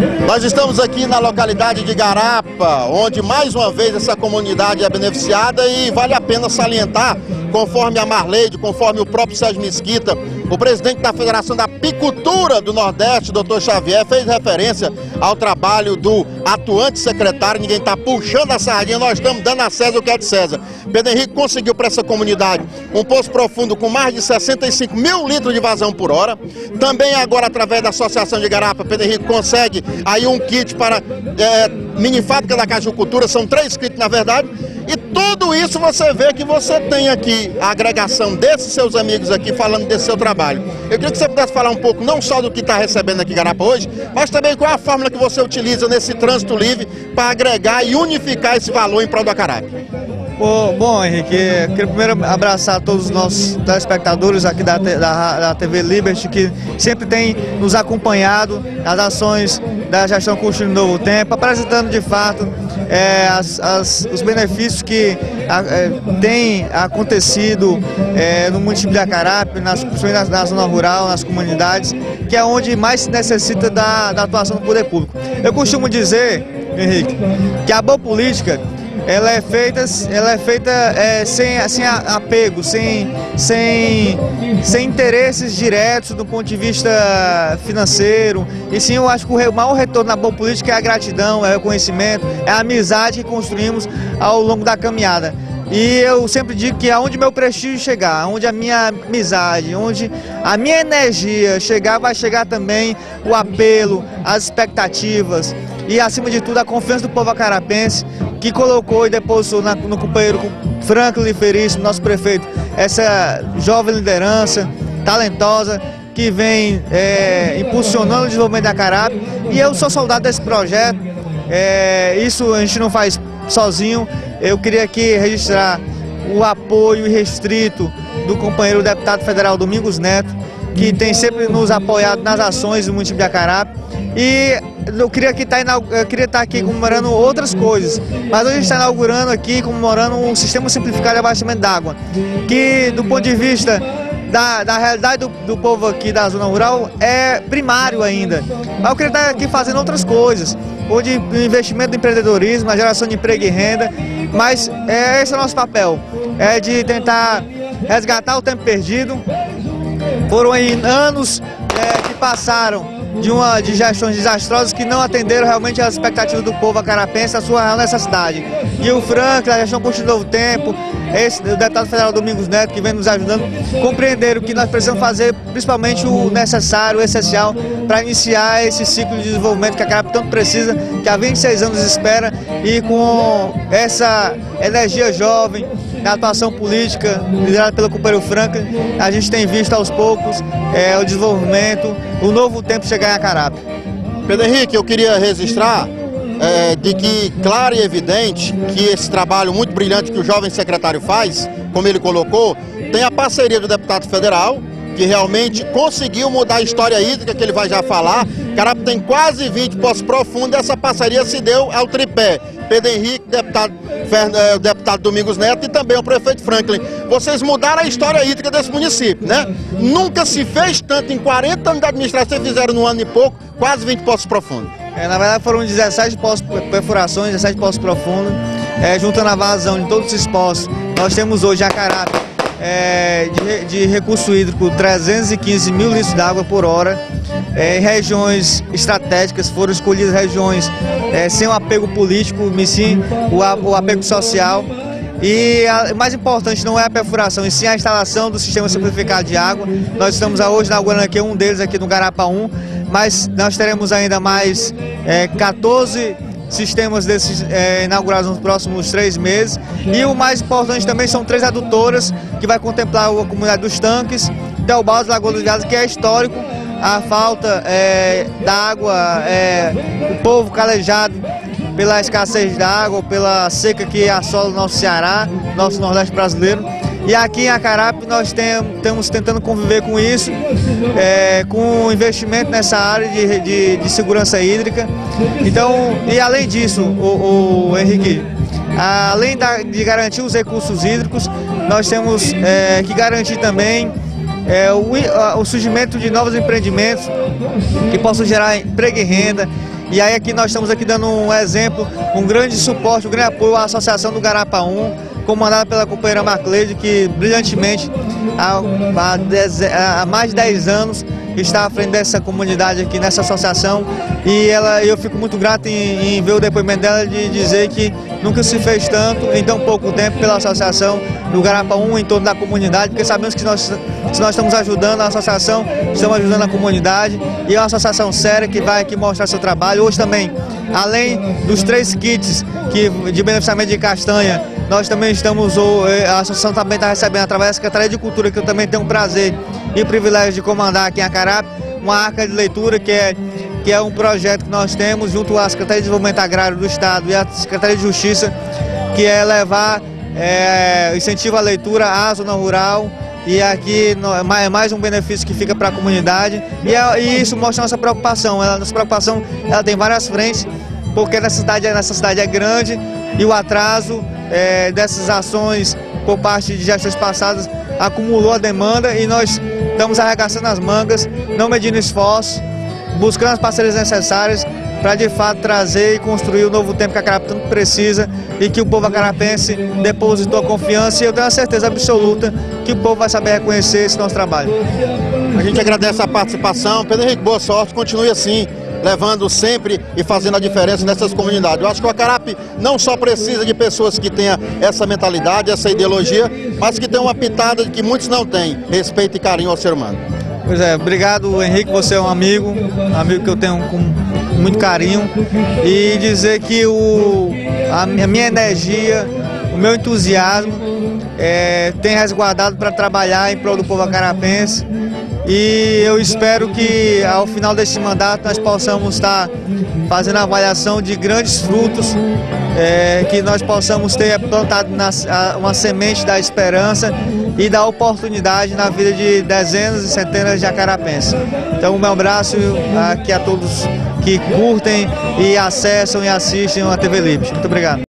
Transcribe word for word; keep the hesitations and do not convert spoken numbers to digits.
Nós estamos aqui na localidade de Garapa, onde mais uma vez essa comunidade é beneficiada e vale a pena salientar, conforme a Marleide, conforme o próprio Sérgio Mesquita, o presidente da Federação da Apicultura do Nordeste, doutor Xavier, fez referência ao trabalho do atuante secretário. Ninguém está puxando a sardinha, nós estamos dando a César o que é de César. Pedro Henrique conseguiu para essa comunidade um poço profundo com mais de sessenta e cinco mil litros de vazão por hora. Também agora, através da Associação de Garapa, Pedro Henrique consegue aí um kit para é, mini fábrica da cajucultura, são três kits na verdade. E tudo isso você vê que você tem aqui a agregação desses seus amigos aqui falando desse seu trabalho. Eu queria que você pudesse falar um pouco não só do que está recebendo aqui em Garapa hoje, mas também qual é a fórmula que você utiliza nesse trânsito livre para agregar e unificar esse valor em prol do Acarape. Bom, bom, Henrique, eu queria primeiro abraçar todos os nossos telespectadores aqui da, da, da T V Liberty, que sempre tem nos acompanhado nas ações da gestão Construindo Novo Tempo, apresentando de fato é, as, as, os benefícios que é, têm acontecido é, no município de Acarape, nas, principalmente na, na zona rural, nas comunidades, que é onde mais se necessita da, da atuação do poder público. Eu costumo dizer, Henrique, que a boa política ela é feita, ela é feita é, sem, sem apego, sem, sem, sem interesses diretos do ponto de vista financeiro. E sim, eu acho que o maior retorno na boa política é a gratidão, é o reconhecimento, é a amizade que construímos ao longo da caminhada. E eu sempre digo que aonde meu prestígio chegar, onde a minha amizade, onde a minha energia chegar, vai chegar também o apelo, as expectativas e, acima de tudo, a confiança do povo acarapense, que colocou e depositou na, no companheiro Franklin Veríssimo, nosso prefeito, essa jovem liderança talentosa que vem é, impulsionando o desenvolvimento da Acarape. E eu sou soldado desse projeto, é, isso a gente não faz sozinho. Eu queria aqui registrar o apoio irrestrito do companheiro deputado federal Domingos Neto, que tem sempre nos apoiado nas ações do município de Acarape. E eu queria aqui estar, eu queria estar aqui comemorando outras coisas, mas hoje a gente está inaugurando aqui, comemorando um sistema simplificado de abastecimento d'água, que do ponto de vista da, da realidade do, do povo aqui da zona rural é primário ainda. Mas eu queria estar aqui fazendo outras coisas, onde o investimento no empreendedorismo, a geração de emprego e renda, mas é, esse é o nosso papel, é de tentar resgatar o tempo perdido. Foram aí anos é, que passaram de, uma, de gestões desastrosas que não atenderam realmente às expectativas do povo acarapense, a sua real necessidade. E o Franklin, a gestão Construindo Novo Tempo, esse, o deputado federal Domingos Neto, que vem nos ajudando, compreenderam que nós precisamos fazer principalmente o necessário, o essencial, para iniciar esse ciclo de desenvolvimento que a Acarape tanto precisa, que há vinte e seis anos espera, e com essa energia jovem, na atuação política liderada pelo companheiro Franklin, a gente tem visto aos poucos é, o desenvolvimento, o novo tempo chegar em Acarape. Pedro Henrique, eu queria registrar é, de que, claro e evidente, que esse trabalho muito brilhante que o jovem secretário faz, como ele colocou, tem a parceria do deputado federal, que realmente conseguiu mudar a história hídrica, que ele vai já falar. Acarape tem quase vinte poços profundos, e essa parceria se deu ao tripé Pedro Henrique, deputado, o deputado Domingos Neto e também o prefeito Franklin. Vocês mudaram a história hídrica desse município, né? Nunca se fez tanto, em quarenta anos de administração, fizeram no ano e pouco, quase vinte poços profundos. É, na verdade foram dezessete poços, perfurações, dezessete poços profundos, é, juntando a vazão de todos esses poços. Nós temos hoje Acarape é, de, de recurso hídrico trezentos e quinze mil litros de água por hora. É, regiões estratégicas, foram escolhidas regiões é, sem o apego político, mas sim o, o apego social. E o mais importante não é a perfuração, e sim a instalação do sistema simplificado de água. Nós estamos hoje inaugurando aqui um deles aqui no Garapa um, mas nós teremos ainda mais é, quatorze sistemas desses é, inaugurados nos próximos três meses. E o mais importante também são três adutoras, que vai contemplar a comunidade dos Tanques, Teobaldo, Lagoa dos Gados, que é histórico. A falta é, da água, é, o povo calejado pela escassez da água, pela seca que assola o nosso Ceará, nosso Nordeste brasileiro. E aqui em Acarape nós tem, estamos tentando conviver com isso, é, com investimento nessa área de, de, de segurança hídrica. Então, e além disso, o, o Henrique, além da, de garantir os recursos hídricos, nós temos é, que garantir também É, o, o surgimento de novos empreendimentos que possam gerar emprego e renda, E aí aqui nós estamos aqui dando um exemplo, um grande suporte, um grande apoio à Associação do Garapaú, comandada pela companheira Marcleide, que brilhantemente há, há, dez, há mais de dez anos está à frente dessa comunidade aqui, nessa associação, e ela, eu fico muito grato em, em ver o depoimento dela de dizer que nunca se fez tanto em tão pouco tempo pela associação do Garapaú em torno da comunidade, porque sabemos que nós, se nós estamos ajudando a associação, estamos ajudando a comunidade, e é uma associação séria que vai aqui mostrar seu trabalho. Hoje também, além dos três kits que, de beneficiamento de castanha, nós também estamos, a associação também está recebendo, através da Secretaria de Cultura, que eu também tenho o prazer e o privilégio de comandar aqui em Acarape, uma arca de leitura que é, que é um projeto que nós temos junto à Secretaria de Desenvolvimento Agrário do Estado e à Secretaria de Justiça, que é levar é, incentivo à leitura à zona rural, e aqui é mais um benefício que fica para a comunidade, e, é, e isso mostra a nossa preocupação. A nossa preocupação ela tem várias frentes, porque a necessidade, a necessidade é grande e o atraso é, dessas ações por parte de gestões passadas acumulou a demanda, e nós estamos arregaçando as mangas, não medindo esforços, buscando as parcerias necessárias para de fato trazer e construir o novo tempo que a Acarape tanto precisa, e que o povo acarapense depositou confiança, e eu tenho a certeza absoluta que o povo vai saber reconhecer esse nosso trabalho. A gente agradece a participação. Pedro Henrique, boa sorte, continue assim, levando sempre e fazendo a diferença nessas comunidades. Eu acho que o Acarape não só precisa de pessoas que tenham essa mentalidade, essa ideologia, mas que tenham uma pitada que muitos não têm, respeito e carinho ao ser humano. Pois é, obrigado, Henrique, você é um amigo, um amigo que eu tenho com muito carinho, e dizer que o, a minha energia, o meu entusiasmo é, tem resguardado para trabalhar em prol do povo acarapense. E eu espero que ao final deste mandato nós possamos estar fazendo a avaliação de grandes frutos, é, que nós possamos ter plantado na, uma semente da esperança e da oportunidade na vida de dezenas e centenas de acarapenses. Então, um meu abraço aqui a todos que curtem e acessam e assistem a T V Libert. Muito obrigado.